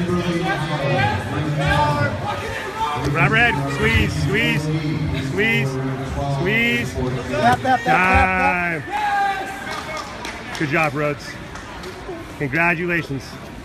Grab her head. Squeeze, squeeze, squeeze, squeeze. Time. Good job, Rhodes. Congratulations.